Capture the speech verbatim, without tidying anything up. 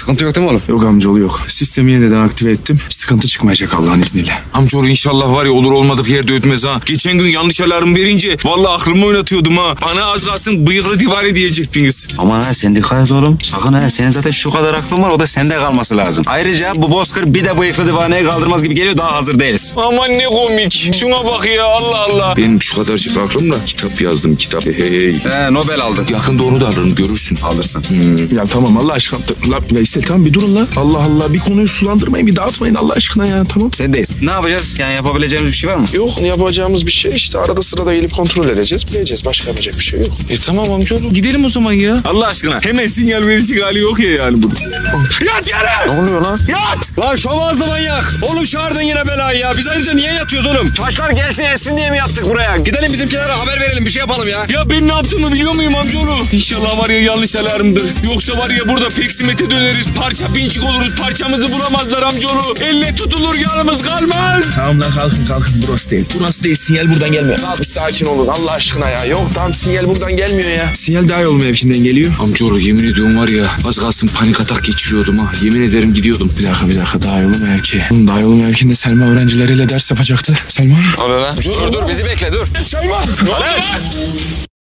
Sıkıntı yok değil mi oğlum? Yok amcaoğlu yok. Sistemi yeniden aktive ettim. Sıkıntı çıkmayacak Allah'ın izniyle. Amcaoğlu inşallah var ya olur olmadık yerde ötmez ha. Geçen gün yanlış alarm verince vallahi aklımı oynatıyordum ha. Bana az kalsın bıyıklı divari diyecektiniz. Aman ha sen dikkat et oğlum. Sakın ha, senin zaten şu kadar aklın var, o da sende kalması lazım. Ayrıca bu bozkır bir de bıyıklı divaneye kaldırmaz gibi geliyor, daha hazır değiliz. Aman ne komik. Şuna bak ya, Allah Allah. Benim şu kadarcık aklımla kitap yazdım, kitap. Hey hey. He, Nobel aldık. Yakında onu da alırım, görürsün. Alırsın. Ya tamam Allah aşkına. La, Veysel tamam bir durun la. Allah Allah, bir konuyu sulandırmayın, bir dağıtmayın Allah aşkına ya, tamam. Sendeyiz. Ne yapacağız? Yani yapabileceğimiz bir şey var mı? Yok, yapacağımız bir şey işte arada sırada gelip kontrol edeceğiz. Bileceğiz, başka yapacak bir şey yok. E tamam amcaoğlu, gidelim o zaman ya. Allah aşkına. Hemen sinyal verici hali yok ya yani burada. Yat yere! Ne oluyor lan? Yat! Lan şov ağızlı manyak! Oğlum çağırdın yine belayı ya. Biz ayrıca niye yatıyoruz oğlum? Taşlar gelsin etsin diye mi yattık buraya? Gidelim bizimkilere haber verelim, bir şey yapalım ya. Ya ben ne yaptığımı biliyor muyum amcaoğlu? İnşallah var ya yanlış alarmdır. Yoksa var ya burada peksimete döneriz. Parça pinçik oluruz. Parçamızı bulamazlar amcaoğlu. Elle tutulur, yanımız kalmaz. Tamam lan kalkın kalkın, burası değil. Burası değil, sinyal buradan gelmiyor. Abi sakin olun Allah aşkına ya. Yok tamam, sinyal buradan gelmiyor ya. Sinyal daha yol mevkinden geliyor. Amcaoğlu yemin ediyorum var ya, az kalsın panik atak geçiriyordum ha. Yemin ederim gidiyordum. Bir dakika bir dakika, daha yolu mevki. Oğlum daha yolu mevkinde Selma öğrencileriyle ders yapacaktı. Selma. Dur dur bizi bekle dur. Selma. Ne oluyor lan?